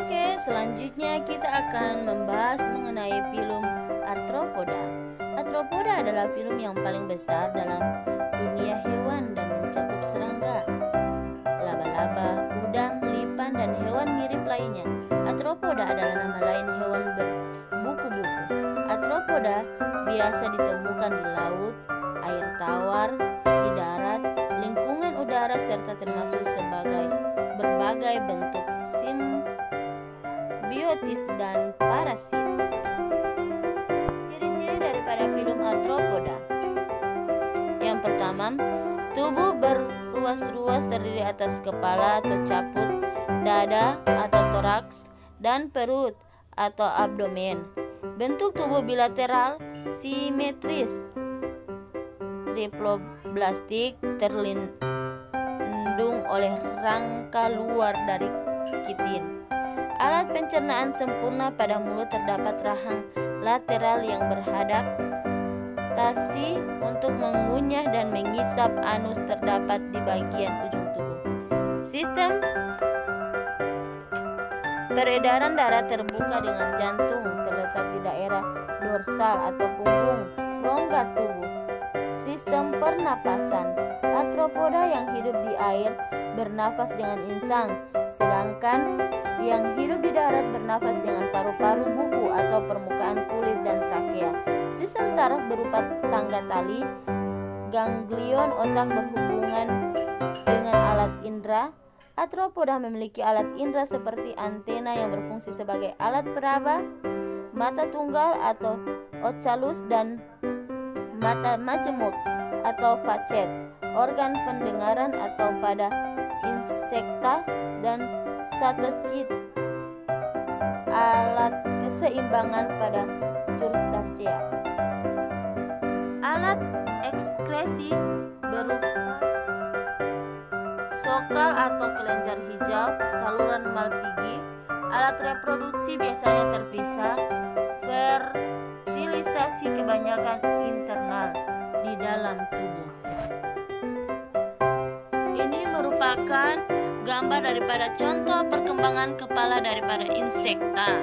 Oke, selanjutnya kita akan membahas mengenai filum Arthropoda. Arthropoda adalah filum yang paling besar dalam dunia hewan dan mencakup serangga, laba-laba, udang, lipan, dan hewan mirip lainnya. Arthropoda adalah nama lain hewan berbuku-buku. Arthropoda biasa ditemukan di laut, air tawar, di darat, lingkungan udara, serta termasuk sebagai berbagai bentuk simbiotis dan parasit. Ciri-ciri daripada filum Arthropoda. Yang pertama, tubuh berruas-ruas terdiri atas kepala atau caput, dada atau toraks, dan perut atau abdomen. Bentuk tubuh bilateral, simetris, triploblastik, terlindung oleh rangka luar dari kitin. Alat pencernaan sempurna. Pada mulut terdapat rahang lateral yang beradaptasi untuk mengunyah dan mengisap. Anus terdapat di bagian ujung tubuh. Sistem peredaran darah terbuka dengan jantung terletak di daerah dorsal atau punggung rongga tubuh. Sistem pernapasan. Arthropoda yang hidup di air bernafas dengan insang, sedangkan yang hidup di darat bernafas dengan paru-paru, buku atau permukaan kulit dan trakea. Sistem saraf berupa tangga tali, ganglion otak berhubungan dengan alat indera. Arthropoda memiliki alat indera seperti antena yang berfungsi sebagai alat peraba, mata tunggal atau ocalus, dan mata majemuk atau facet, organ pendengaran atau pada insekta, dan statocit, alat keseimbangan pada crustacea. Alat ekskresi berupa sokal atau kelenjar hijau, saluran Malpighi. Alat reproduksi biasanya terpisah, fertilisasi kebanyakan internal di dalam tubuh. Ini merupakan gambar daripada contoh perkembangan kepala daripada insekta.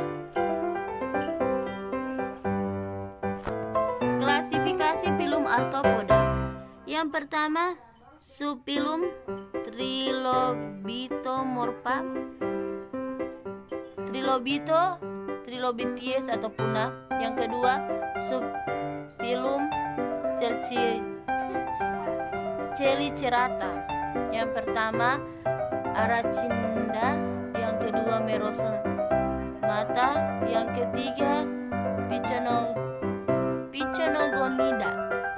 Klasifikasi filum Arthropoda. Yang pertama, subfilum Trilobitomorpha, Trilobites atau punah. Yang kedua, subfilum Chelicerata. Yang pertama, Arachnida, yang kedua Merostomata, yang ketiga Pycnogonida.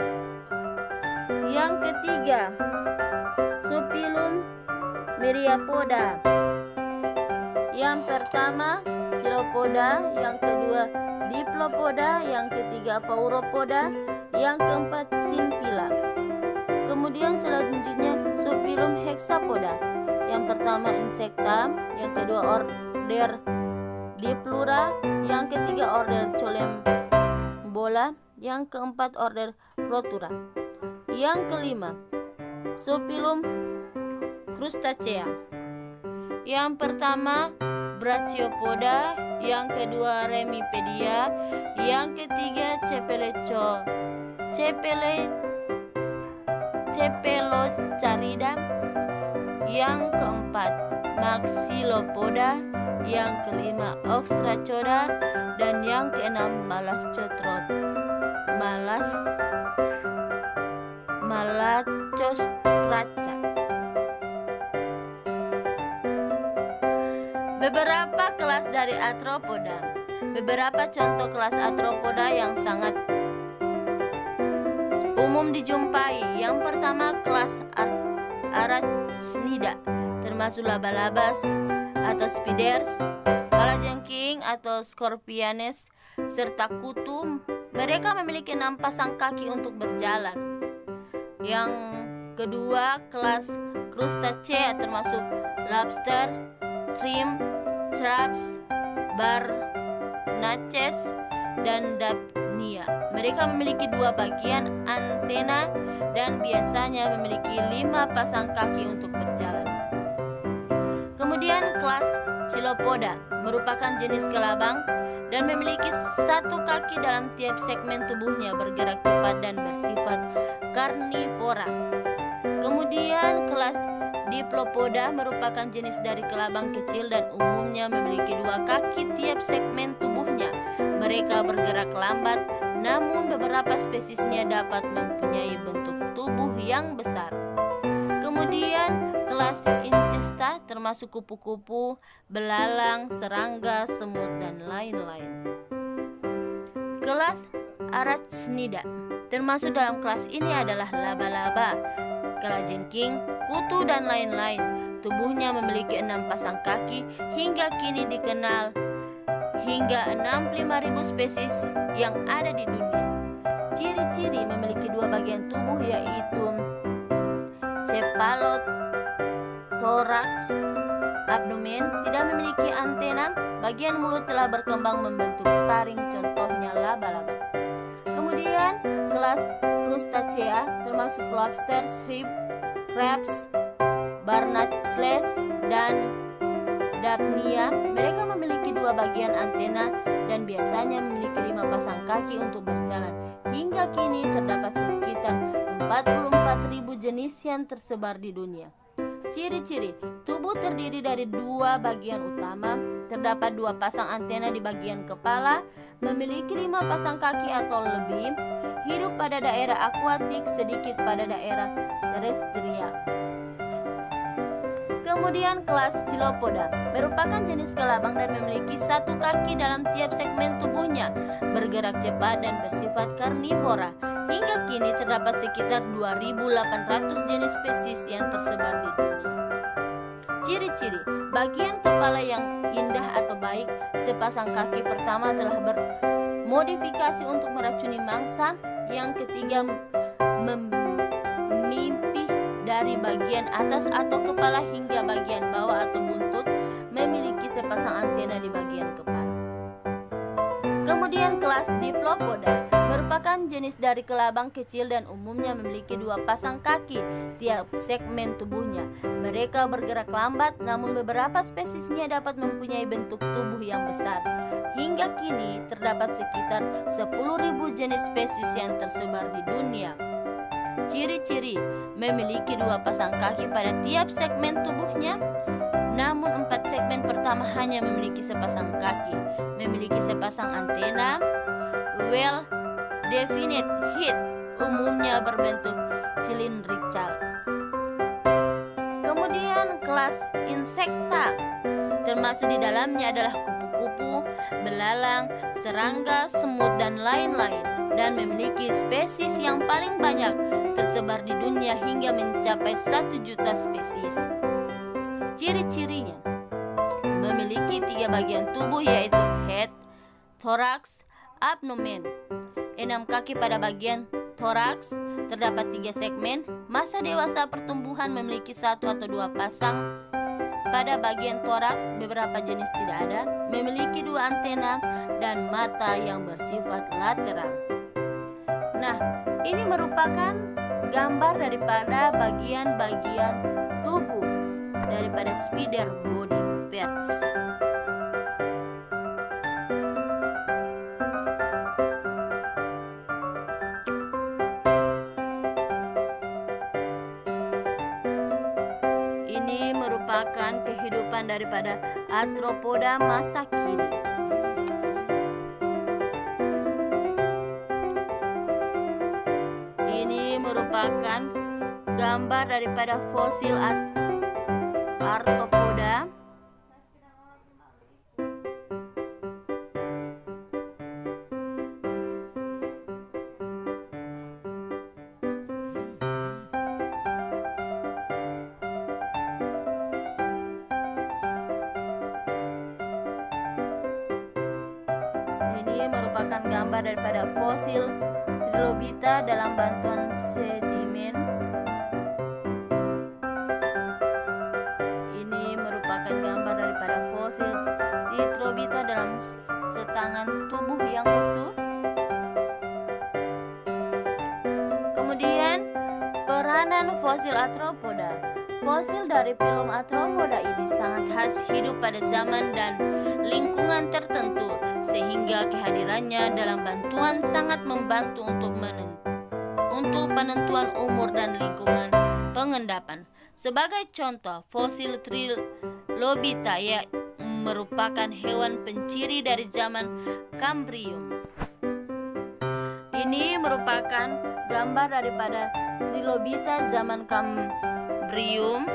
Yang ketiga, subfilum Myriapoda. Yang pertama Chiropoda, yang kedua Diplopoda, yang ketiga Pauropoda, yang keempat Simpila. Kemudian selanjutnya subfilum Hexapoda. Yang pertama Insecta, yang kedua order Diplura, yang ketiga order Collembola, yang keempat order Protura. Yang kelima, subfilum Crustacea. Yang Pertama Brachiopoda, yang kedua Remipedia, yang ketiga Cepelocarida, yang keempat Maxillopoda, yang kelima Oxracoda, dan yang keenam Malacostraca. Beberapa kelas dari Arthropoda. Beberapa contoh kelas Arthropoda yang sangat umum dijumpai. Yang pertama kelas Arachnida, termasuk laba-laba atau spiders, kalajengking atau scorpiones, serta kutu. Mereka memiliki 6 pasang kaki untuk berjalan. Yang kedua kelas Crustacea, termasuk lobster, shrimp, crabs, barnaces, dan Daphnia. Mereka memiliki 2 bagian antena dan biasanya memiliki 5 pasang kaki untuk berjalan. Kemudian kelas Chilopoda merupakan jenis kelabang dan memiliki satu kaki dalam tiap segmen tubuhnya, bergerak cepat dan bersifat karnivora. Kemudian kelas Diplopoda merupakan jenis dari kelabang kecil dan umumnya memiliki dua kaki tiap segmen tubuhnya. Mereka bergerak lambat, namun beberapa spesiesnya dapat mempunyai bentuk tubuh yang besar. Kemudian kelas Incesta termasuk kupu-kupu, belalang, serangga, semut, dan lain-lain. Kelas Arachnida termasuk dalam kelas ini adalah laba-laba, kalajengking, kutu, dan lain-lain. Tubuhnya memiliki 6 pasang kaki, hingga kini dikenal hingga 65.000 spesies yang ada di dunia. Ciri-ciri memiliki dua bagian tubuh yaitu cephalothorax, abdomen, tidak memiliki antena, bagian mulut telah berkembang membentuk taring, contohnya laba-laba. Kemudian kelas Crustacea termasuk lobster, shrimp, crabs, barnacles, dan Daphnia. Mereka memiliki dua bagian antena dan biasanya memiliki 5 pasang kaki untuk berjalan. Hingga kini terdapat sekitar 44.000 jenis yang tersebar di dunia. Ciri-ciri tubuh terdiri dari dua bagian utama, terdapat 2 pasang antena di bagian kepala, memiliki 5 pasang kaki atau lebih, hidup pada daerah akuatik, sedikit pada daerah terestrial. Kemudian kelas Chilopoda merupakan jenis kelabang dan memiliki satu kaki dalam tiap segmen tubuhnya, bergerak cepat dan bersifat karnivora. Hingga kini terdapat sekitar 2.800 jenis spesies yang tersebar di dunia. Ciri-ciri bagian kepala yang indah atau baik, sepasang kaki pertama telah bermodifikasi untuk meracuni mangsa, yang ketiga memimpih dari bagian atas atau kepala hingga bagian bawah atau buntut, memiliki sepasang antena di bagian kepala. Kemudian kelas Diplopoda merupakan jenis dari kelabang kecil dan umumnya memiliki 2 pasang kaki tiap segmen tubuhnya. Mereka bergerak lambat, namun beberapa spesiesnya dapat mempunyai bentuk tubuh yang besar. Hingga kini terdapat sekitar 10.000 jenis spesies yang tersebar di dunia. Ciri-ciri memiliki 2 pasang kaki pada tiap segmen tubuhnya, namun 4 segmen pertama hanya memiliki sepasang kaki, memiliki sepasang antena, well definite head, umumnya berbentuk silindrikal. Kemudian kelas Insecta, termasuk di dalamnya adalah kupu-kupu, belalang, serangga, semut, dan lain-lain, dan memiliki spesies yang paling banyak tersebar di dunia hingga mencapai 1 juta spesies. Ciri-cirinya memiliki 3 bagian tubuh yaitu head, thorax, abdomen. 6 kaki pada bagian thorax, terdapat 3 segmen. Masa dewasa pertumbuhan memiliki 1 atau 2 pasang pada bagian thorax, beberapa jenis tidak ada. Memiliki 2 antena dan mata yang bersifat lateral. Nah, ini merupakan gambar daripada bagian-bagian tubuh daripada spider body parts. Ini merupakan kehidupan daripada arthropoda masa kini. Ini merupakan gambar daripada fosil arthropoda. Ini merupakan gambar daripada fosil trilobita dalam bantuan sedimen. Ini merupakan gambar daripada fosil trilobita dalam setangan tubuh yang utuh. Kemudian peranan fosil arthropoda. Fosil dari filum arthropoda ini sangat khas hidup pada zaman dan lingkungan tertentu, sehingga kehadirannya dalam bantuan sangat membantu untuk penentuan umur dan lingkungan pengendapan. Sebagai contoh, fosil Trilobita merupakan hewan penciri dari zaman Kambrium. Ini merupakan gambar daripada Trilobita zaman Kambrium.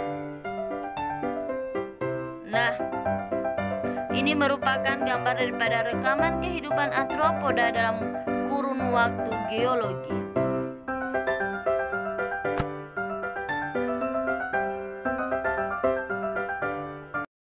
Nah, ini merupakan gambar daripada rekaman kehidupan arthropoda dalam kurun waktu geologi.